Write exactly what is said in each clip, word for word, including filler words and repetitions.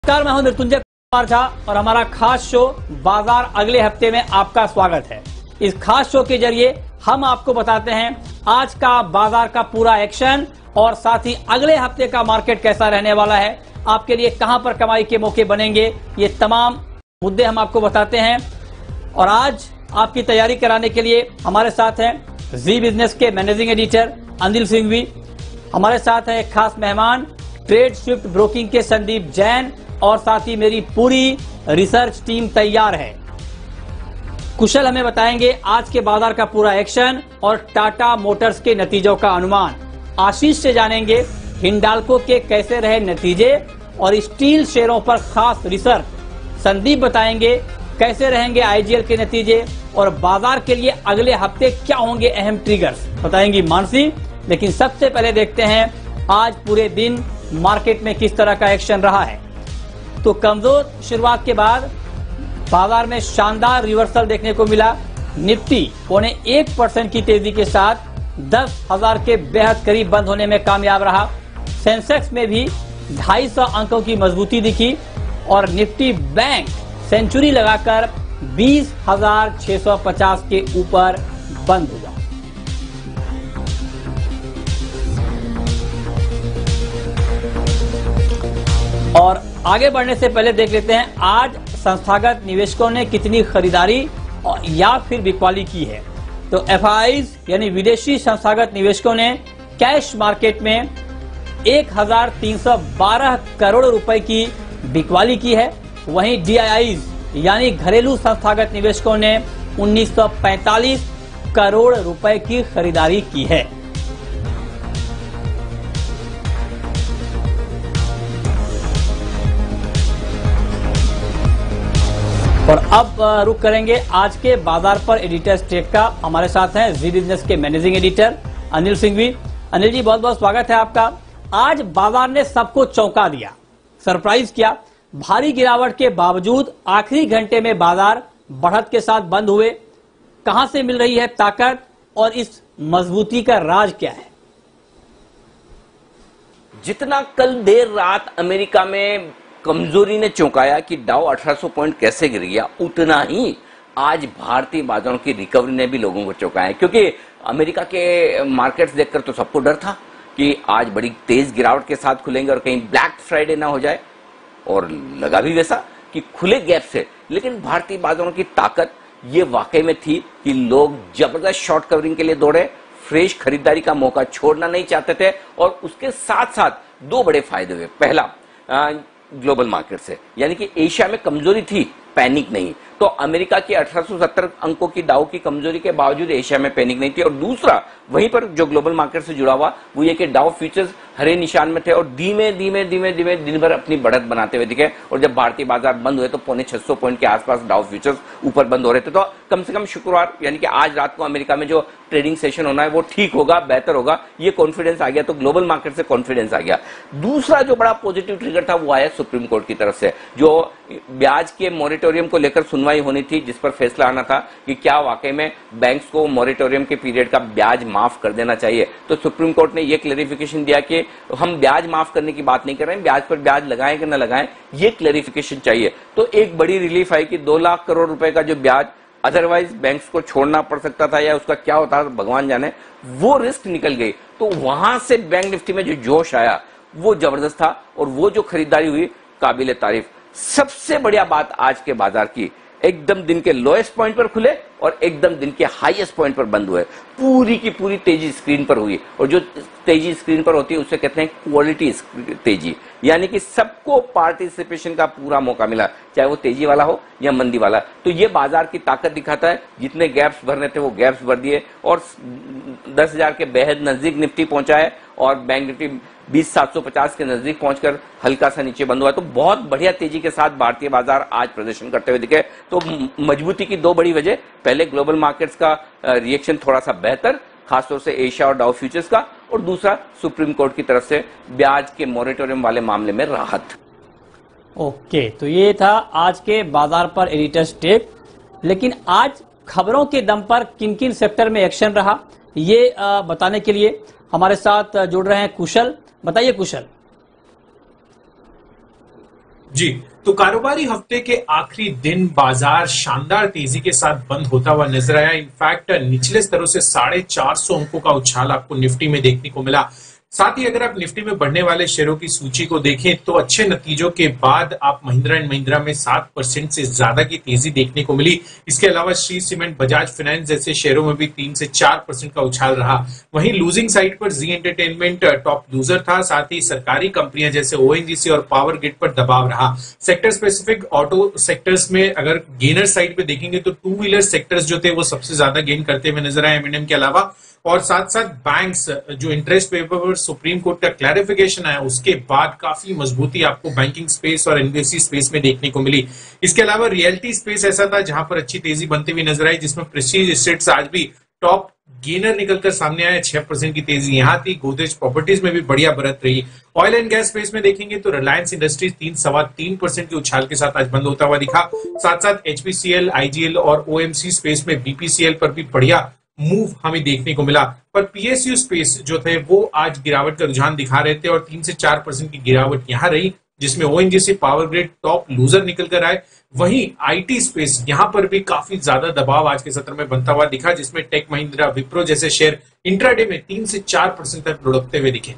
नमस्कार, मैं हूं मृत्युंजय कुमार झा और हमारा खास शो बाजार अगले हफ्ते में आपका स्वागत है। इस खास शो के जरिए हम आपको बताते हैं आज का बाजार का पूरा एक्शन और साथ ही अगले हफ्ते का मार्केट कैसा रहने वाला है, आपके लिए कहां पर कमाई के मौके बनेंगे, ये तमाम मुद्दे हम आपको बताते हैं। और आज आपकी तैयारी कराने के लिए हमारे साथ हैं जी बिजनेस के मैनेजिंग एडिटर अनिल सिंघवी, हमारे साथ हैं एक खास मेहमान ट्रेड स्विफ्ट ब्रोकिंग के संदीप जैन और साथ ही मेरी पूरी रिसर्च टीम तैयार है। कुशल हमें बताएंगे आज के बाजार का पूरा एक्शन और टाटा मोटर्स के नतीजों का अनुमान। आशीष से जानेंगे हिंडाल्को के कैसे रहे नतीजे और स्टील शेयरों पर खास रिसर्च। संदीप बताएंगे कैसे रहेंगे आईजीएल के नतीजे और बाजार के लिए अगले हफ्ते क्या होंगे अहम ट्रिगर्स, बताएंगी मानसी। लेकिन सबसे पहले देखते हैं आज पूरे दिन मार्केट में किस तरह का एक्शन रहा है। तो कमजोर शुरुआत के बाद बाजार में शानदार रिवर्सल देखने को मिला। निफ्टी पौने एक परसेंट की तेजी के साथ दस हजार के बेहद करीब बंद होने में कामयाब रहा। सेंसेक्स में भी ढाई सौ अंकों की मजबूती दिखी और निफ्टी बैंक सेंचुरी लगाकर बीस हजार छह सौ पचास के ऊपर बंद हुआ। और आगे बढ़ने से पहले देख लेते हैं आज संस्थागत निवेशकों ने कितनी खरीदारी और या फिर बिकवाली की है। तो एफआईज यानी विदेशी संस्थागत निवेशकों ने कैश मार्केट में एक हजार तीन सौ बारह करोड़ रुपए की बिकवाली की है। वहीं डीआईआईज यानी घरेलू संस्थागत निवेशकों ने उन्नीस सौ पैंतालीस करोड़ रुपए की खरीदारी की है। और अब रुक करेंगे आज के बाजार पर एडिटर स्टेट का। हमारे साथ हैं जी बिजनेस के मैनेजिंग एडिटर अनिल सिंघवी। अनिल जी, बहुत बहुत स्वागत है आपका। आज बाजार ने सबको चौंका दिया, सरप्राइज किया। भारी गिरावट के बावजूद आखिरी घंटे में बाजार बढ़त के साथ बंद हुए। कहां से मिल रही है ताकत और इस मजबूती का राज क्या है? जितना कल देर रात अमेरिका में कमजोरी ने चौंकाया कि डाउ अठारह सौ पॉइंट कैसे गिर गया, उतना ही आज भारतीय बाजारों की रिकवरी ने भी लोगों को चौंकाया। क्योंकि अमेरिका के मार्केट्स देखकर तो सबको डर था कि आज बड़ी तेज गिरावट के साथ खुलेंगे और कहीं ब्लैक फ्राइडे ना हो जाए, और लगा भी वैसा कि खुले गैप से। लेकिन भारतीय बाजारों की ताकत ये वाकई में थी कि लोग जबरदस्त शॉर्ट कवरिंग के लिए दौड़े, फ्रेश खरीदारी का मौका छोड़ना नहीं चाहते थे। और उसके साथ साथ दो बड़े फायदे हुए। पहला, आ, ग्लोबल मार्केट से, यानी कि एशिया में कमजोरी थी, पैनिक नहीं। तो अमेरिका की अठारह सौ सत्तर अंकों की डाउ की कमजोरी के बावजूद एशिया में पैनिक नहीं थी। और दूसरा, वहीं पर जो ग्लोबल मार्केट से जुड़ा हुआ वो ये कि डाउ फ्यूचर्स हरे निशान में थे और धीमे धीमे धीमे धीमे दिन भर अपनी बढ़त बनाते हुए दिखे। और जब भारतीय बाजार बंद हुए तो पौने छह सौ पॉइंट के आसपास डाउ फ्यूचर्स ऊपर बंद हो रहे थे। तो कम से कम शुक्रवार यानी कि आज रात को अमेरिका में जो ट्रेडिंग सेशन होना है वो ठीक होगा, बेहतर होगा, ये कॉन्फिडेंस आ गया। तो ग्लोबल मार्केट से कॉन्फिडेंस आ गया। दूसरा जो बड़ा पॉजिटिव ट्रिगर था वो आया सुप्रीम कोर्ट की तरफ से, जो ब्याज के मॉरिटोरियम को लेकर सुनवाई होनी थी, जिस पर फैसला आना था कि क्या वाकई में बैंक्स को मॉरिटोरियम के पीरियड का ब्याज माफ कर देना चाहिए। तो सुप्रीम कोर्ट ने यह क्लैरिफिकेशन दिया कि हम ब्याज माफ करने की बात नहीं कर रहे हैं, ब्याज पर ब्याज लगाएं कि न लगाएं, ये क्लैरिफिकेशन चाहिए। तो एक बड़ी रिलीफ आई कि दो लाख करोड़ रुपए का जो ब्याज अदरवाइज बैंक्स को छोड़ना पड़ सकता था या उसका क्या होता भगवान जाने, वो रिस्क निकल गई। तो वहां से बैंक निफ्टी में जो जोश आया वो जबरदस्त था और वो जो खरीदारी हुई काबिले तारीफ। सबसे बढ़िया बात आज के बाजार की, एकदम दिन के लोएस्ट पॉइंट पर खुले और एकदम दिन के हाईएस्ट पॉइंट पर बंद हुए। पूरी की पूरी तेजी स्क्रीन पर हुई और जो तेजी स्क्रीन पर होती है उसे कहते हैं क्वालिटी तेजी, यानी कि सबको पार्टिसिपेशन का पूरा मौका मिला, चाहे वो तेजी वाला हो या मंदी वाला। तो ये बाजार की ताकत दिखाता है। जितने गैप्स भरने थे वो गैप्स भर दिए और दस हजार के बेहद नजदीक निफ्टी पहुंचा है और बैंक निफ्टी बीस सात सौ पचास के नजदीक पहुंचकर हल्का सा नीचे बंद हुआ। तो बहुत बढ़िया तेजी के साथ भारतीय बाजार आज प्रदर्शन करते हुए दिखे। तो मजबूती की दो बड़ी वजह, पहले ग्लोबल मार्केट्स का रिएक्शन थोड़ा सा बेहतर, खासतौर से एशिया और डाउ फ्यूचर्स का, और दूसरा सुप्रीम कोर्ट की तरफ से ब्याज के मॉरिटोरियम वाले मामले में राहत। ओके, तो ये था आज के बाजार पर एडिटर्स टेक। लेकिन आज खबरों के दम पर किन किन सेक्टर में एक्शन रहा, ये बताने के लिए हमारे साथ जुड़ रहे हैं कुशल। बताइए कुशल। जी, तो कारोबारी हफ्ते के आखिरी दिन बाजार शानदार तेजी के साथ बंद होता हुआ नजर आया। इनफैक्ट निचले स्तरों से साढ़े चार सौ अंकों का उछाल आपको निफ्टी में देखने को मिला। साथ ही अगर आप निफ्टी में बढ़ने वाले शेयरों की सूची को देखें तो अच्छे नतीजों के बाद आप महिंद्रा एंड महिंद्रा में सात परसेंट से ज्यादा की तेजी देखने को मिली। इसके अलावा श्री सीमेंट, बजाज फाइनेंस जैसे शेयरों में भी तीन से चार परसेंट का उछाल रहा। वहीं लूजिंग साइड पर जी एंटरटेनमेंट टॉप लूजर था। साथ ही सरकारी कंपनियां जैसे ओएनजीसी और पावर ग्रिड पर दबाव रहा। सेक्टर स्पेसिफिक ऑटो सेक्टर्स में अगर गेनर साइड पे देखेंगे तो टू व्हीलर सेक्टर्स जो थे वो सबसे ज्यादा गेन करते हुए नजर आए एम एंड एम के अलावा। और साथ साथ बैंक्स, जो इंटरेस्ट पेपर पर सुप्रीम कोर्ट का क्लैरिफिकेशन आया उसके बाद काफी मजबूती आपको बैंकिंग स्पेस और एनबीएफसी स्पेस में देखने को मिली। इसके अलावा रियल्टी स्पेस ऐसा था जहां पर अच्छी तेजी बनती हुई नजर आई, जिसमें प्रेस्टीज एसेट्स आज भी टॉप गेनर निकलकर सामने आया। छह परसेंट की तेजी यहां थी। गोदरेज प्रॉपर्टीज में भी बढ़िया बरत रही। ऑयल एंड गैस स्पेस में देखेंगे तो रिलायंस इंडस्ट्रीज तीन सवा तीन परसेंट के उछाल के साथ आज बंद होता हुआ दिखा। साथ साथ एचपीसीएल, आईजीएल और ओएमसी स्पेस में बीपीसीएल पर भी बढ़िया मूव हमें देखने को मिला। पर पीएसयू स्पेस जो थे वो आज गिरावट का रुझान दिखा रहे थे और तीन से चार परसेंट की गिरावट यहां रही, जिसमें ONGC, power grid top loser निकल कर आए। वहीं आईटी स्पेस यहां पर भी काफी ज्यादा दबाव आज के सत्र में बनता हुआ दिखा, जिसमें टेक महिंद्रा, विप्रो जैसे शेयर इंट्राडे में तीन से चार परसेंट तक लुढ़कते हुए दिखे।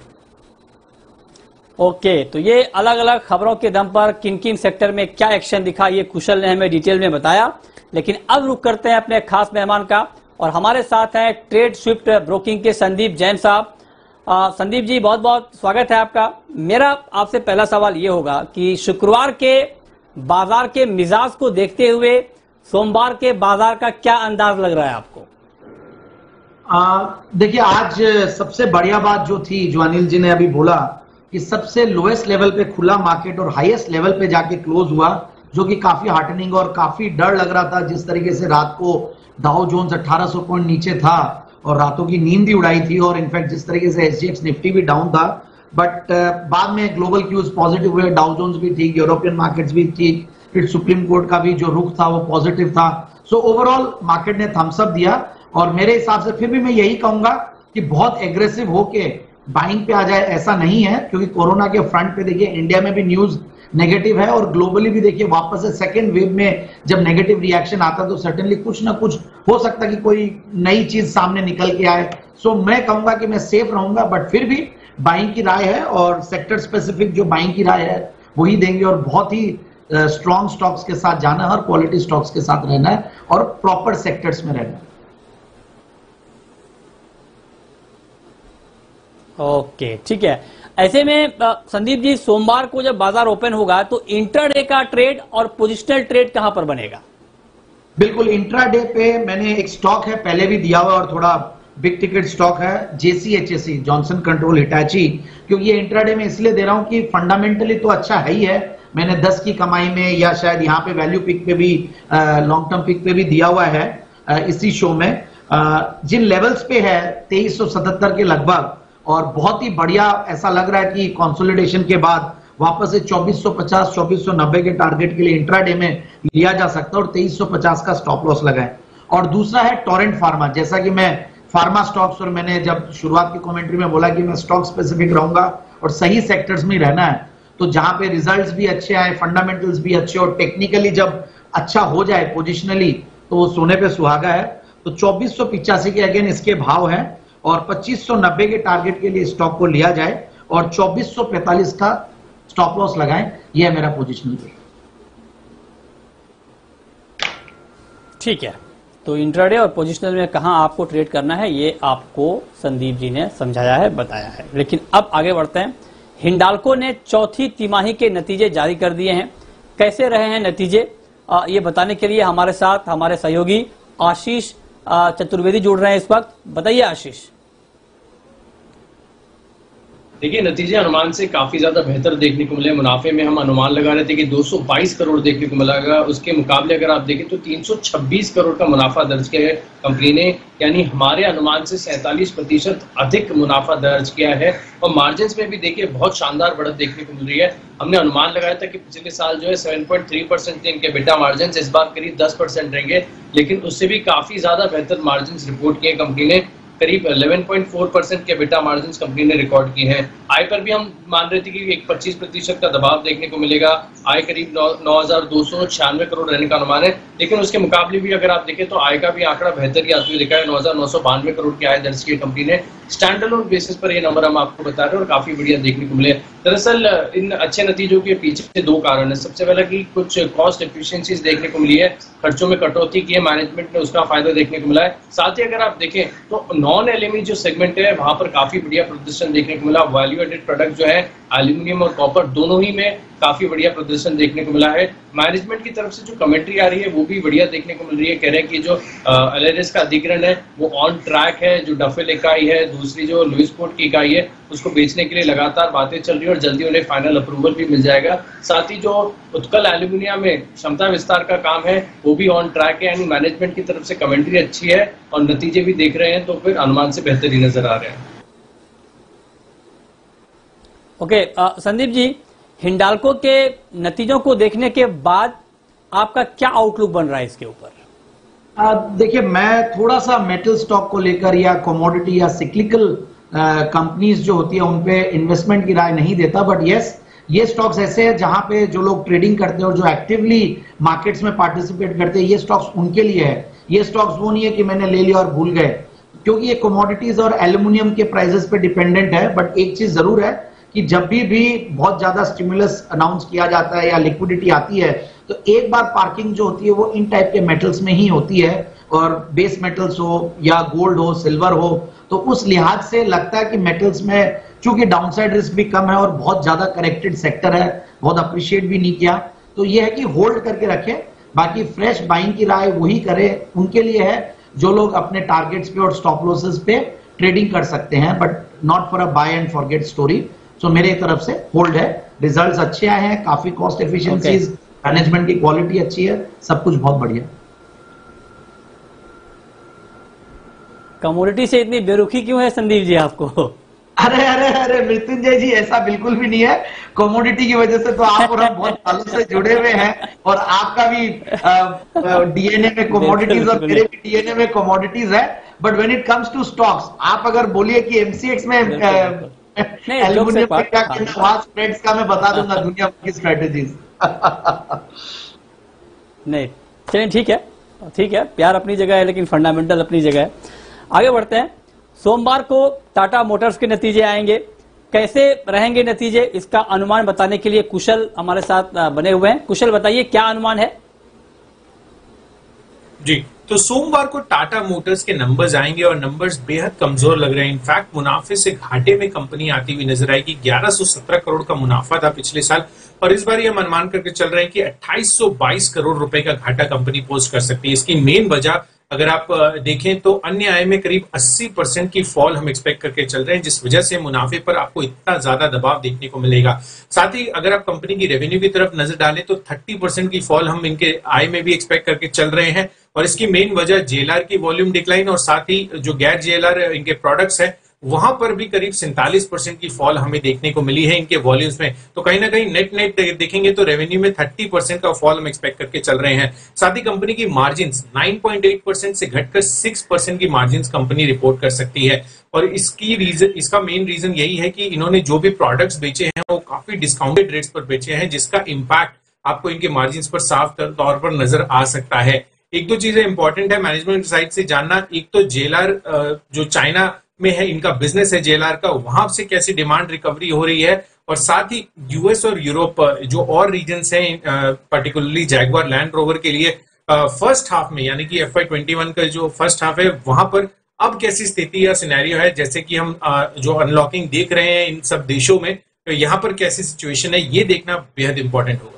ओके, तो ये अलग अलग खबरों के दम पर किन किन सेक्टर में क्या एक्शन दिखा ये कुशल ने हमें डिटेल में बताया। लेकिन अब रुक करते हैं अपने खास मेहमान का, और हमारे साथ हैं ट्रेड स्विफ्ट ब्रोकिंग के संदीप जैन साहब। संदीप जी, बहुत बहुत स्वागत है आपका। मेरा आपसे पहला सवाल ये होगा कि शुक्रवार के बाजार के मिजाज को देखते हुए सोमवार के बाजार का क्या अंदाज लग रहा है आपको? देखिए, आज सबसे बढ़िया बात जो थी, जो अनिल जी ने अभी बोला कि सबसे लोएस्ट लेवल पे खुला मार्केट और हाईएस्ट लेवल पे जाके क्लोज हुआ, जो कि काफी हार्टनिंग और काफी डर लग रहा था। जिस तरीके से रात को डाउ जोन्स अठारह सौ पॉइंट नीचे था और रातों की नींद भी उड़ाई थी, और इनफैक्ट जिस तरीके से एसजीएक्स निफ्टी भी डाउन था, बट uh, बाद में ग्लोबल क्यूज पॉजिटिव हुए, डाउ जोन्स भी ठीक, यूरोपियन मार्केट्स भी ठीक, फिर सुप्रीम कोर्ट का भी जो रुख था वो पॉजिटिव था। सो ओवरऑल मार्केट ने थम्स अप दिया, और मेरे हिसाब से फिर भी मैं यही कहूंगा कि बहुत एग्रेसिव होके बाइंग पे आ जाए ऐसा नहीं है, क्योंकि कोरोना के फ्रंट पे देखिए इंडिया में भी न्यूज नेगेटिव है, और ग्लोबली भी देखिए वापस से सेकेंड वेव में जब नेगेटिव रिएक्शन आता तो सर्टेनली कुछ ना कुछ हो सकता कि कोई नई चीज सामने निकल के आए। सो मैं कहूंगा कि मैं सेफ रहूंगा, बट फिर भी बाइंग की राय है, और सेक्टर स्पेसिफिक जो बाइंग की राय है वही देंगे, और बहुत ही स्ट्रॉन्ग स्टॉक्स के साथ जाना है और क्वालिटी स्टॉक्स के साथ रहना है और प्रॉपर सेक्टर्स में रहना है। ओके, ठीक है। ऐसे में संदीप जी, सोमवार को जब बाजार ओपन होगा तो इंट्राडे का ट्रेड और पोजिशनल ट्रेड कहां पर बनेगा? बिल्कुल, इंट्राडे पे मैंने एक स्टॉक है पहले भी दिया हुआ और थोड़ा बिग टिकट स्टॉक है, जेसीएचएसई, जॉनसन कंट्रोल हिटाची। क्योंकि ये इंट्राडे में इसलिए दे रहा हूं कि फंडामेंटली तो अच्छा है ही है। मैंने दस की कमाई में या शायद यहाँ पे वैल्यू पिक पे भी, लॉन्ग टर्म पिक पे भी दिया हुआ है आ, इसी शो में। आ, जिन लेवल्स पे है तेईस सौ सतहत्तर के लगभग, और बहुत ही बढ़िया ऐसा लग रहा है कि कंसोलिडेशन के बाद वापस से चौबीस सौ पचास, चौबीस सौ नब्बे के टारगेट के लिए इंट्राडे में लिया जा सकता है, और तेईस सौ पचास का स्टॉप लॉस लगाएं। और दूसरा है टोरेंट फार्मा। जैसा कि मैं फार्मा स्टॉक्स, और मैंने जब शुरुआत की कमेंट्री में बोला कि मैं स्टॉक स्पेसिफिक रहूंगा और सही सेक्टर्स में रहना है, तो जहां पे रिजल्ट्स भी अच्छे आए, फंडामेंटल्स भी अच्छे, और टेक्निकली जब अच्छा हो जाए पोजिशनली तो वो सोने पे सुहागा है। तो चौबीस सौ पिचासी के अगेन इसके भाव है, और पच्चीस सौ नब्बे के टारगेट के लिए स्टॉक को लिया जाए, और चौबीस सौ पैंतालीस का स्टॉप लॉस लगाएं। यह है मेरा पोजीशनल पे। ठीक है, तो इंट्राडे और पोजिशनल में कहां आपको ट्रेड करना है ये आपको संदीप जी ने समझाया है, बताया है। लेकिन अब आगे बढ़ते हैं। हिंडाल्को ने चौथी तिमाही के नतीजे जारी कर दिए हैं। कैसे रहे हैं नतीजे, आ, ये बताने के लिए हमारे साथ हमारे सहयोगी आशीष चतुर्वेदी जुड़ रहे हैं इस वक्त। बताइए आशीष। देखिए, नतीजे अनुमान से काफी ज्यादा बेहतर देखने को मिले। मुनाफे में हम अनुमान लगा रहे थे कि दो सौ बाईस करोड़ देखने को मिलेगा, उसके मुकाबले अगर आप देखें तो तीन सौ छब्बीस करोड़ का मुनाफा दर्ज किया है कंपनी ने, यानी हमारे अनुमान से सैंतालीस प्रतिशत अधिक मुनाफा दर्ज किया है। और मार्जिन में भी देखिए बहुत शानदार बढ़त देखने को मिल रही है। हमने अनुमान लगाया था कि पिछले साल जो है सात पॉइंट तीन परसेंट थे इनके बेटा मार्जिन, इस बार करीब दस परसेंट रहेंगे, लेकिन उससे भी काफी ज्यादा बेहतर मार्जिन रिपोर्ट किए कंपनी ने। करीब ग्यारह पॉइंट चार परसेंट के बेटा मार्जिन कंपनी ने रिकॉर्ड किए हैं। आय पर भी हम मान रहे थे कि एक पच्चीस प्रतिशत का दबाव देखने को मिलेगा। आय करीब नौ हजार दो सौ छियानवे करोड़ रहने का अनुमान है, लेकिन उसके मुकाबले भी अगर आप देखें तो आय का भी आंकड़ा बेहतर ही आते हुए दिखा है। नौ हजार नौ सौ बानवे करोड़ की आय दर्ज की कंपनी ने। स्टैंड अलोन बेसिस पर ये नंबर हम आपको बता रहे हैं और काफी बढ़िया देखने को मिले। दरअसल इन अच्छे नतीजों के पीछे दो कारण है। सबसे पहला कि कुछ कॉस्ट एफिशिएंसीज देखने को मिली है, खर्चों में कटौती की है, मैनेजमेंट ने उसका फायदा देखने को मिला है। साथ ही अगर आप देखें तो नॉन एलएमई जो सेगमेंट है वहां पर काफी बढ़िया प्रदर्शन देखने को मिला। वैल्यू एडेड प्रोडक्ट जो है एल्यूमिनियम और कॉपर दोनों ही में काफी बढ़िया प्रदर्शन देखने को मिला है। मैनेजमेंट की तरफ से जो कमेंट्री आ रही है वो भी बढ़िया देखने को मिल रही है। कह रहे हैं कि जो एलआरएस का अधिग्रहण है वो ऑन ट्रैक है। जो डफेल इकाई है, दूसरी जो लुइसपोर्ट की इकाई है, उसको बेचने के लिए लगातार बातें चल रही है और जल्दी उन्हें फाइनल अप्रूवल भी मिल जाएगा। साथ ही जो उत्कल एल्यूमिनियम में क्षमता विस्तार का काम है वो भी ऑन ट्रैक है। यानी मैनेजमेंट की तरफ से कमेंट्री अच्छी है और नतीजे भी देख रहे हैं तो फिर अनुमान से बेहतर ही नजर आ रहे हैं। ओके okay, संदीप जी, हिंडाल्को के नतीजों को देखने के बाद आपका क्या आउटलुक बन रहा है इसके ऊपर? देखिए, मैं थोड़ा सा मेटल स्टॉक को लेकर या कमोडिटी या सिक्लिकल कंपनीज जो होती है उन पे इन्वेस्टमेंट की राय नहीं देता, बट यस, ये स्टॉक्स ऐसे हैं जहां पे जो लोग ट्रेडिंग करते हैं और जो एक्टिवली मार्केट्स में पार्टिसिपेट करते हैं, ये स्टॉक्स उनके लिए है। ये स्टॉक्स वो नहीं है कि मैंने ले लिया और भूल गए, क्योंकि ये कमोडिटीज और एल्यूमिनियम के प्राइसेस पे डिपेंडेंट है। बट एक चीज जरूर है कि जब भी भी बहुत ज्यादा स्टिमुलस अनाउंस किया जाता है या लिक्विडिटी आती है तो एक बार पार्किंग जो होती है वो इन टाइप के मेटल्स में ही होती है, और बेस मेटल्स हो या गोल्ड हो, सिल्वर हो, तो उस लिहाज से लगता है कि मेटल्स में चूंकि डाउनसाइड रिस्क भी कम है और बहुत ज्यादा करेक्टेड सेक्टर है, बहुत अप्रिशिएट भी नहीं किया, तो ये है कि होल्ड करके रखें। बाकी फ्रेश बाइंग की राय वही करे, उनके लिए है जो लोग अपने टारगेट्स पे और स्टॉप लॉसेस पे ट्रेडिंग कर सकते हैं, but not for a buy and forget story. तो मेरे तरफ से होल्ड है। रिजल्ट्स अच्छे आए हैं, काफी कॉस्ट एफिशिएंसीज, मैनेजमेंट की क्वालिटी अच्छी है, सब कुछ बहुत बढ़िया। कमोडिटी से इतनी बेरुखी क्यों है संदीप जी आपको? अरे अरे अरे मृत्युंजय जी, ऐसा बिल्कुल भी नहीं है। कमोडिटी की वजह से तो आप और हम बहुत सालों से जुड़े हुए हैं, और आपका भी डीएनए में कमोडिटीज और मेरे भी डीएनए में कमोडिटीज है। But when it comes to stocks, आप अगर बोलिए कि एमसीएक्स में एल्यूमिनियम का क्या करना, स्प्रेड्स का मैं बता दूंगा दुनिया की स्ट्रेटेजीज। नहीं, चलिए ठीक है, ठीक है, प्यार अपनी जगह है लेकिन फंडामेंटल अपनी जगह है। आगे बढ़ते हैं। सोमवार को टाटा मोटर्स के नतीजे आएंगे, कैसे रहेंगे नतीजे, इसका अनुमान बताने के लिए कुशल हमारे साथ बने हुए हैं। कुशल, बताइए क्या अनुमान है? जी, तो सोमवार को टाटा मोटर्स के नंबर्स आएंगे और नंबर्स बेहद कमजोर लग रहे हैं। इनफैक्ट मुनाफे से घाटे में कंपनी आती हुई नजर आएगी। ग्यारह सौ सत्रह करोड़ का मुनाफा था पिछले साल, और इस बार हम अनुमान करके चल रहे हैं कि अट्ठाईस सौ बाईस करोड़ रुपए का घाटा कंपनी पोस्ट कर सकती है। इसकी मेन वजह अगर आप देखें तो अन्य आय में करीब अस्सी परसेंट की फॉल हम एक्सपेक्ट करके चल रहे हैं, जिस वजह से मुनाफे पर आपको इतना ज्यादा दबाव देखने को मिलेगा। साथ ही अगर आप कंपनी की रेवेन्यू की तरफ नजर डालें तो तीस परसेंट की फॉल हम इनके आय में भी एक्सपेक्ट करके चल रहे हैं, और इसकी मेन वजह जेएलआर की वॉल्यूम डिक्लाइन और साथ ही जो गैर जेएलआर इनके प्रोडक्ट्स है वहां पर भी करीब सैंतालीस परसेंट की फॉल हमें देखने को मिली है इनके वॉल्यूम्स में। तो कहीं ना कहीं नेट नेट देखेंगे तो रेवेन्यू में तीस परसेंट का फॉल हम एक्सपेक्ट करके चल रहे हैं। साथ ही कंपनी की मार्जिन्स नौ पॉइंट आठ परसेंट से घटकर छह परसेंट की मार्जिन्स कंपनी रिपोर्ट कर सकती है, और इसकी रीजन इसका मेन रीजन यही है कि इन्होंने जो भी प्रोडक्ट्स बेचे हैं वो काफी डिस्काउंटेड रेट्स पर बेचे हैं, जिसका इंपैक्ट आपको इनके मार्जिन्स पर साफ तौर पर नजर आ सकता है। एक दो चीजें इंपॉर्टेंट है मैनेजमेंट साइड से जानना। एक तो जेएलआर जो चाइना में है, इनका बिजनेस है जेएलआर का, वहां से कैसी डिमांड रिकवरी हो रही है, और साथ ही यूएस और यूरोप जो और रीजन्स हैं पर्टिकुलरली जैगुआर लैंड रोवर के लिए फर्स्ट हाफ में यानी कि एफ आई ट्वेंटी वन का जो फर्स्ट हाफ है वहां पर अब कैसी स्थिति या सिनेरियो है, जैसे कि हम जो अनलॉकिंग देख रहे हैं इन सब देशों में, तो यहाँ पर कैसी सिचुएशन है ये देखना बेहद इंपॉर्टेंट होगा।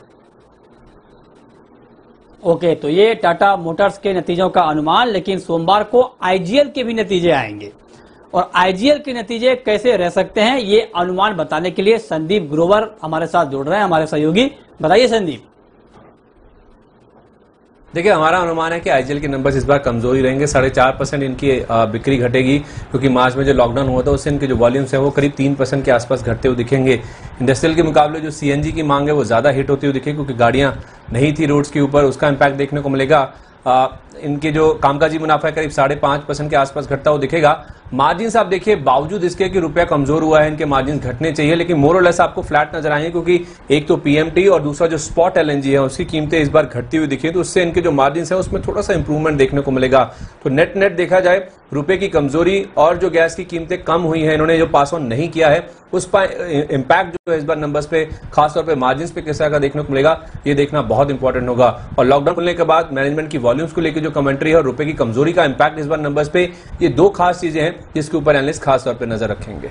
ओके okay, तो ये टाटा मोटर्स के नतीजों का अनुमान, लेकिन सोमवार को आईजीएल के भी नतीजे आएंगे, और आईजीएल के नतीजे कैसे रह सकते हैं ये अनुमान बताने के लिए संदीप ग्रोवर हमारे साथ जुड़ रहे हैं, हमारे सहयोगी। बताइए संदीप। देखिए, हमारा अनुमान है कि आईजीएल के नंबर्स इस बार कमजोरी रहेंगे। साढ़े चार परसेंट इनकी बिक्री घटेगी, क्योंकि मार्च में जो लॉकडाउन हुआ था उससे इनके जो वॉल्यूम्स हैं वो करीब तीन परसेंट के आसपास घटते हुए दिखेंगे। इंडस्ट्रियल के मुकाबले जो सीएनजी की मांग है वो ज्यादा हिट होती हुई दिखेगी, क्योंकि गाड़ियां नहीं थी रोड्स के ऊपर, उसका इम्पैक्ट देखने को मिलेगा। इनके जो कामकाजी मुनाफा है करीब साढ़े पांच परसेंट के आसपास घटता हुआ दिखेगा। मार्जिन आप देखिए, बावजूद इसके कि रुपया कमजोर हुआ है, इनके मार्जिन घटने चाहिए, लेकिन मोर और लेस आपको फ्लैट नजर आएंगे, क्योंकि एक तो पीएमटी और दूसरा जो स्पॉट एलएनजी है उसकी कीमतें इस बार घटती हुई दिखी, तो उससे इनके जो मार्जिन है उसमें थोड़ा सा इंप्रूवमेंट देखने को मिलेगा। तो नेट नेट देखा जाए, रुपए की कमजोरी और जो गैस की कीमतें कम हुई है, इन्होंने जो पास ऑन नहीं किया है, उस पर इंपैक्ट जो है इस बार नंबर्स पे, खासतौर पे मार्जिन पे किस तरह का देखने को मिलेगा, ये देखना बहुत इंपॉर्टेंट होगा। और लॉकडाउन खुलने के बाद मैनेजमेंट की वॉल्यूम्स को लेकर जो कमेंट्री है और रुपए की कमजोरी का इंपैक्ट इस बार नंबर्स पे, ये दो खास चीजें हैं जिसके ऊपर एनालिस्ट खासतौर पे नजर रखेंगे।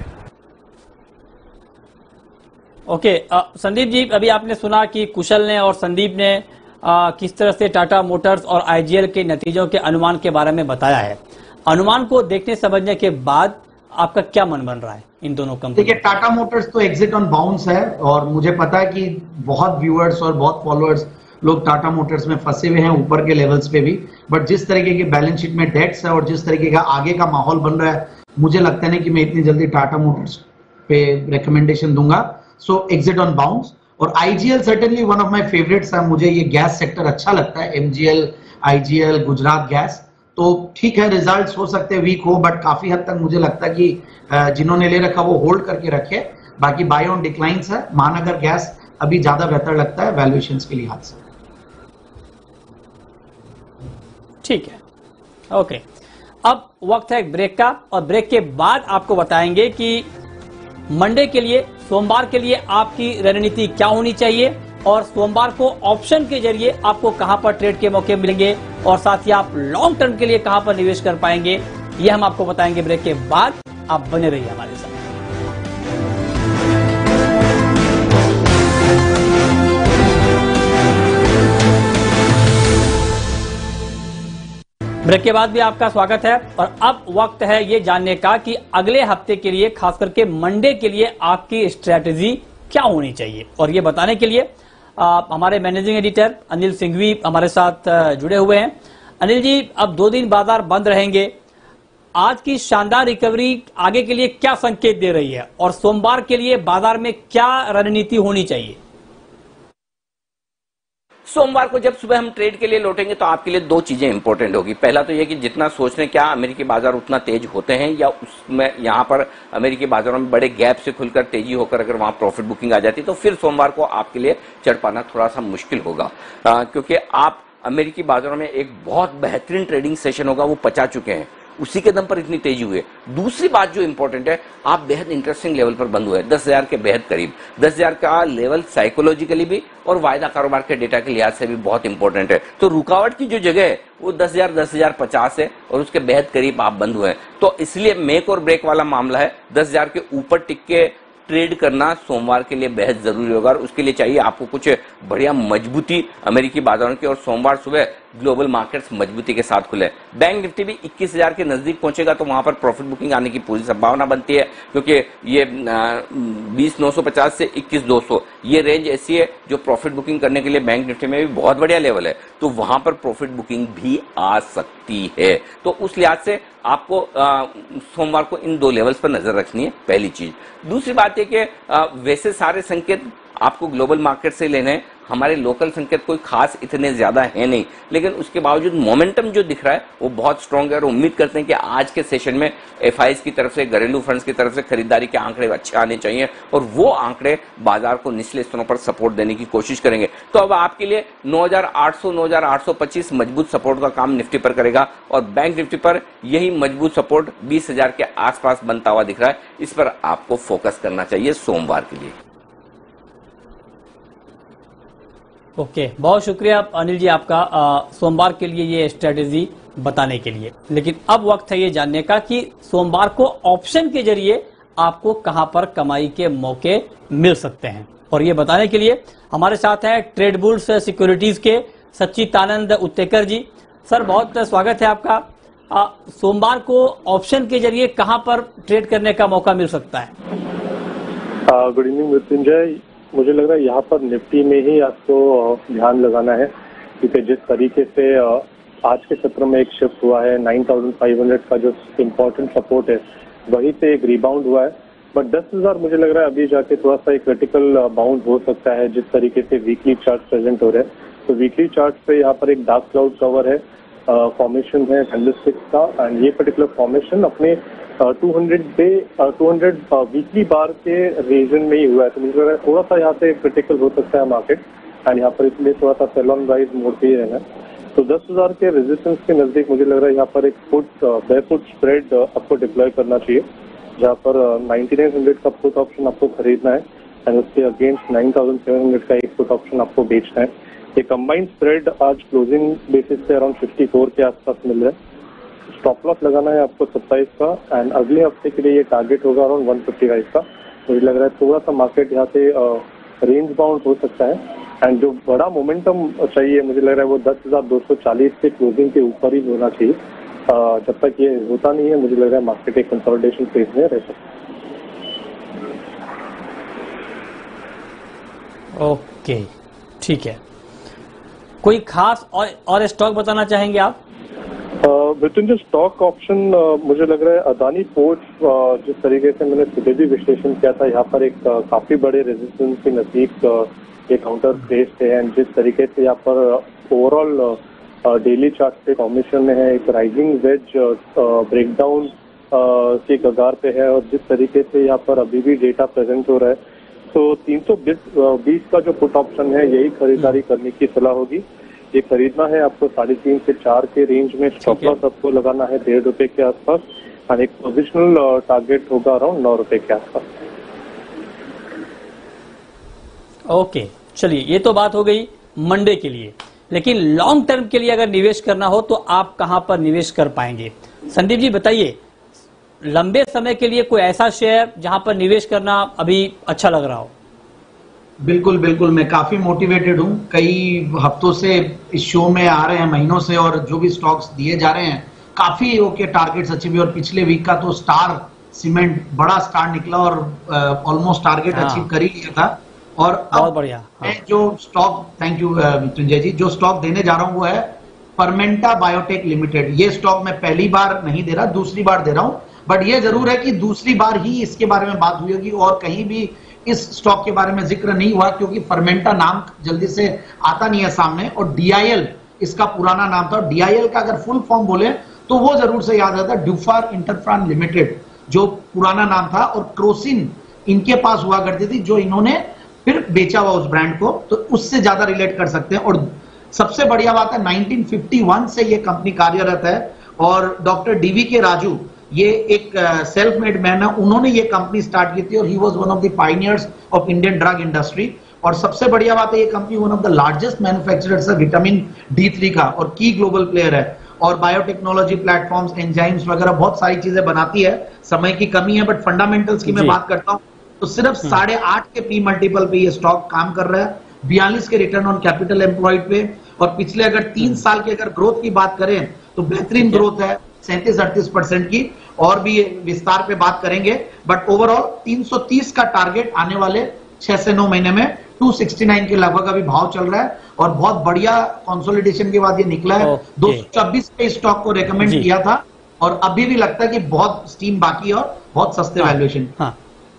ओके okay, संदीप जी, अभी आपने सुना कि कुशल ने और संदीप ने आ, किस तरह से टाटा मोटर्स और आईजीएल के नतीजों के अनुमान के बारे में बताया है। अनुमान को देखने समझने के बाद आपका क्या मन बन रहा है इन दोनों कंपनी? देखिए, टाटा मोटर्स तो एग्जिट ऑन बाउंस है और मुझे पता है कि बहुत व्यूअर्स और बहुत फॉलोअर्स लोग टाटा मोटर्स में फंसे हुए हैं ऊपर के लेवल्स पे भी, बट जिस तरीके की बैलेंस शीट में डेट्स है और जिस तरीके का आगे का माहौल बन रहा है, मुझे लगता नहीं कि मैं इतनी जल्दी टाटा मोटर्स पे रिकमेंडेशन दूंगा। So exit on bounce. और IGL certainly one of my favourites है, मुझे ये गैस सेक्टर अच्छा लगता है, एमजीएल, आईजीएल, गुजरात गैस। तो ठीक है, रिजल्ट्स हो सकते हैं वीक हो, बट काफी हद तक मुझे लगता है कि जिन्होंने ले रखा वो होल्ड करके रखे। बाकी बाय ऑन डिक्लाइंस है। महानगर गैस अभी ज्यादा बेहतर लगता है वैल्यूएशंस के लिहाज से। ठीक है, ओके। अब वक्त है एक ब्रेक का, और ब्रेक के बाद आपको बताएंगे कि मंडे के लिए, सोमवार के लिए आपकी रणनीति क्या होनी चाहिए, और सोमवार को ऑप्शन के जरिए आपको कहां पर ट्रेड के मौके मिलेंगे, और साथ ही आप लॉन्ग टर्म के लिए कहां पर निवेश कर पाएंगे, ये हम आपको बताएंगे ब्रेक के बाद। आप बने रहिए हमारे साथ। ब्रेक के बाद भी आपका स्वागत है, और अब वक्त है ये जानने का कि अगले हफ्ते के लिए, खास करके मंडे के लिए आपकी स्ट्रेटेजी क्या होनी चाहिए। और ये बताने के लिए आ, हमारे मैनेजिंग एडिटर अनिल सिंघवी हमारे साथ जुड़े हुए हैं। अनिल जी, अब दो दिन बाजार बंद रहेंगे, आज की शानदार रिकवरी आगे के लिए क्या संकेत दे रही है, और सोमवार के लिए बाजार में क्या रणनीति होनी चाहिए? सोमवार को जब सुबह हम ट्रेड के लिए लौटेंगे तो आपके लिए दो चीजें इंपॉर्टेंट होगी। पहला तो यह कि जितना सोच रहे क्या अमेरिकी बाजार उतना तेज होते हैं, या उसमें यहां पर अमेरिकी बाजारों में बड़े गैप से खुलकर तेजी होकर अगर वहां प्रॉफिट बुकिंग आ जाती तो फिर सोमवार को आपके लिए चढ़ पाना थोड़ा सा मुश्किल होगा, आ, क्योंकि आप अमेरिकी बाजारों में एक बहुत बेहतरीन ट्रेडिंग सेशन होगा वो पचा चुके हैं, उसी के दम पर इतनी तेजी हुई है। दूसरी बात जो इंपॉर्टेंट है, आप बेहद इंटरेस्टिंग लेवल पर बंद हुए, दस हजार के बेहद करीब। दस हजार का लेवल साइकोलॉजिकली भी और वायदा कारोबार के डेटा के लिहाज से भी बहुत इंपॉर्टेंट है। तो रुकावट की जो जगह है वो दस हजार दस हजार पचास है, और उसके बेहद करीब आप बंद हुए हैं। तो इसलिए मेक और ब्रेक वाला मामला है, दस हजार के ऊपर टिक के ट्रेड करना सोमवार के लिए बेहद जरूरी होगा, और उसके लिए चाहिए आपको कुछ बढ़िया मजबूती अमेरिकी बाजारों की, और सोमवार सुबह ग्लोबल मार्केट्स मजबूती के साथ खुले। बैंक निफ्टी भी इक्कीस हजार के नजदीक पहुंचेगा तो वहां पर प्रॉफिट बुकिंग आने की पूरी संभावना बनती है, क्योंकि ये बीस नौ सौ पचास से इक्कीस दो सौ ये रेंज ऐसी है जो प्रॉफिट बुकिंग करने के लिए बैंक निफ्टी में भी बहुत बढ़िया लेवल है, तो वहां पर प्रॉफिट बुकिंग भी आ सकती है। तो उस लिहाज से आपको आ, सोमवार को इन दो लेवल्स पर नजर रखनी है, पहली चीज। दूसरी बात है कि आ, वैसे सारे संकेत आपको ग्लोबल मार्केट से लेने हैं, हमारे लोकल संकेत कोई खास इतने ज्यादा है नहीं, लेकिन उसके बावजूद मोमेंटम जो दिख रहा है वो बहुत स्ट्रांग है, और उम्मीद करते हैं कि आज के सेशन में एफआईएस की तरफ से, घरेलू फंड्स की तरफ से खरीदारी के आंकड़े अच्छे आने चाहिए, और वो आंकड़े बाजार को निचले स्तरों पर सपोर्ट देने की कोशिश करेंगे। तो अब आपके लिए नौ हजार आठ सौ नौ हजार आठ सौ पच्चीस मजबूत सपोर्ट का काम निफ्टी पर करेगा, और बैंक निफ्टी पर यही मजबूत सपोर्ट बीस हजार के आसपास बनता हुआ दिख रहा है। इस पर आपको फोकस करना चाहिए सोमवार के लिए। ओके okay, बहुत शुक्रिया अनिल जी आपका आ, सोमवार के लिए ये स्ट्रेटेजी बताने के लिए। लेकिन अब वक्त है ये जानने का कि सोमवार को ऑप्शन के जरिए आपको कहां पर कमाई के मौके मिल सकते हैं, और ये बताने के लिए हमारे साथ हैं ट्रेड बुल्स सिक्योरिटीज के सच्चिदानंद उत्तेकर जी। सर, बहुत स्वागत है आपका। आ, सोमवार को ऑप्शन के जरिए कहां पर ट्रेड करने का मौका मिल सकता है? गुड इवनिंग मृत्युंजय, मुझे लग रहा है यहाँ पर निफ्टी में ही आपको ध्यान लगाना है, क्योंकि जिस तरीके से आज के सत्र में एक शिफ्ट हुआ है, नौ हज़ार पाँच सौ का जो इम्पोर्टेंट सपोर्ट है वहीं से एक रिबाउंड हुआ है, बट दस हज़ार मुझे लग रहा है अभी जाके थोड़ा सा एक क्रिटिकल बाउंड हो सकता है जिस तरीके से वीकली चार्ट प्रेजेंट हो रहे हैं। तो वीकली चार्ट पे यहाँ पर एक डार्क क्लाउड कवर है, फॉर्मेशन है कैंडलस्टिक्स का, एंड ये पर्टिकुलर फॉर्मेशन अपने two hundred day two hundred weekly bar के रीजन में ही हुआ है। तो मुझे लग रहा है थोड़ा सा यहाँ से क्रिटिकल हो सकता है मार्केट, एंड यहाँ पर इसलिए थोड़ा सा सेल ऑन राइज मोड पे ही रहना है। तो दस हजार के रेजिस्टेंस के नजदीक मुझे लग रहा है यहाँ पर एक फुट बे फुट स्प्रेड आपको डिप्लॉय करना चाहिए, जहाँ पर नाइन्टी नाइन हंड्रेड का पुट ऑप्शन आपको खरीदना है एंड उसके against nine thousand seven hundred का एक पुट ऑप्शन आपको बेचना है। ये कंबाइंड स्प्रेड आज क्लोजिंग बेसिस पे अराउंड फिफ्टी फोर के आसपास मिल रहा है। स्टॉप लॉस लगाना है आपको सत्ताईस का, एंड अगले हफ्ते के लिए ये टारगेट होगा अराउंड वन फिफ्टी फाइव का। मुझे लग रहा है थोड़ा सा मार्केट यहाँ से रेंज बाउंड हो सकता है, एंड जो बड़ा मोमेंटम चाहिए मुझे लग रहा है वो दस हजार दो सौ चालीस के क्लोजिंग के ऊपर ही होना चाहिए। uh, जब तक ये होता नहीं है मुझे लग रहा है मार्केट एक कंसोलिडेशन फेज में रह सकता है। ओके, ठीक है। कोई खास और और स्टॉक बताना चाहेंगे आप? विपिन, जो स्टॉक ऑप्शन मुझे लग रहा है अदानी पोर्ट्स, जिस तरीके से मैंने सुबह भी विश्लेषण किया था, यहाँ पर एक काफी बड़े रेजिस्टेंस के नजदीक एक काउंटर प्लेस्ड है, एंड जिस तरीके से यहाँ पर ओवरऑल डेली चार्ट पे फॉर्मेशन में है, एक राइजिंग वेज ब्रेकडाउन के कगार पे है, और जिस तरीके से यहाँ पर अभी भी डेटा प्रेजेंट हो रहा है, तो तीन सौ बीस का जो पुट ऑप्शन है यही खरीदारी करने की सलाह होगी। ये खरीदना है आपको साढ़े तीन से चार के रेंज में, स्टॉप लॉस आपको लगाना है डेढ़ रुपए के आसपास, और एक पोजिशनल टारगेट होगा अराउंड नौ रुपए के आसपास। ओके, चलिए, ये तो बात हो गई मंडे के लिए, लेकिन लॉन्ग टर्म के लिए अगर निवेश करना हो तो आप कहां पर निवेश कर पाएंगे? संदीप जी बताइए, लंबे समय के लिए कोई ऐसा शेयर जहां पर निवेश करना अभी अच्छा लग रहा हो? बिल्कुल बिल्कुल, मैं काफी मोटिवेटेड हूं। कई हफ्तों से इस शो में आ रहे हैं, महीनों से, और जो भी स्टॉक्स दिए जा रहे हैं काफी ओके टारगेट्स अचीव हुए, और पिछले वीक का तो स्टार सीमेंट बड़ा स्टार निकला और ऑलमोस्ट टारगेट अचीव कर ही लिया था। और बहुत बढ़िया। मैं जो stock, thank you Mrityunjay ji, जो स्टॉक देने जा रहा हूं वो है फर्मेंटा बायोटेक लिमिटेड। ये स्टॉक मैं पहली बार नहीं दे रहा, दूसरी बार दे रहा हूं, बट ये जरूर है कि दूसरी बार ही इसके बारे में बात हुई होगी, और कहीं भी इस स्टॉक के बारे में जिक्र नहीं हुआ, क्योंकि फर्मेंटा नाम जल्दी से आता नहीं है सामने, और डीआईएल इसका पुराना नाम था। डीआईएल का अगर फुल फॉर्म बोले तो वो जरूर से याद आता है ड्यूफार इंटरफ्रान लिमिटेड, जो पुराना नाम था, और क्रोसिन इनके पास हुआ करती थी, जो इन्होंने फिर बेचा हुआ उस ब्रांड को, तो उससे ज्यादा रिलेट कर सकते हैं। और सबसे बढ़िया बात है नाइनटीन फिफ्टी वन से ये कंपनी कार्यरत है, और डॉक्टर डीवी के राजू, ये एक सेल्फ मेड मैन है, उन्होंने ये कंपनी स्टार्ट की थी, और he was one of the pioneers of Indian drug industry. और सबसे बढ़िया बात है ये company one of the largest manufacturers है विटामिन डी थ्री का, और की ग्लोबल प्लेयर है, और बायोटेक्नोलॉजी प्लेटफॉर्म्स, एंजाइम्स वगैरह बहुत सारी चीजें बनाती है। समय की कमी है, बट फंडामेंटल्स की मैं बात करता हूँ तो सिर्फ साढ़े आठ के पी मल्टीपल पे ये स्टॉक काम कर रहा है, बयालीस के रिटर्न ऑन कैपिटल एम्प्लॉयड पे, और पिछले अगर तीन साल की अगर ग्रोथ की बात करें तो बेहतरीन ग्रोथ है, सैंतीस अड़तीस परसेंट की, और भी विस्तार पे बात करेंगे। बट ओवरऑल तीन सौ तीस का टारगेट आने वाले छह से नौ महीने में दो सौ उनहत्तर के लगभग अभी भाव चल रहा है, और बहुत बढ़िया कंसोलिडेशन के बाद ये निकला है। दो सौ छब्बीस पे स्टॉक को रेकमेंड किया था, और अभी भी लगता है कि बहुत स्टीम बाकी है और बहुत सस्ते वैल्यूएशन। हाँ,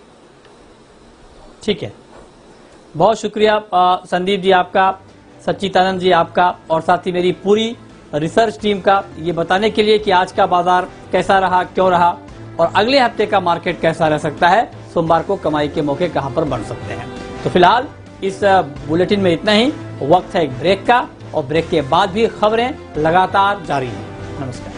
ठीक है, बहुत शुक्रिया संदीप जी आपका, सच्चिदानंद जी आपका, और साथ ही मेरी पूरी रिसर्च टीम का, ये बताने के लिए कि आज का बाजार कैसा रहा, क्यों रहा, और अगले हफ्ते का मार्केट कैसा रह सकता है, सोमवार को कमाई के मौके कहां पर बन सकते हैं। तो फिलहाल इस बुलेटिन में इतना ही। वक्त है एक ब्रेक का, और ब्रेक के बाद भी खबरें लगातार जारी हैं। नमस्कार।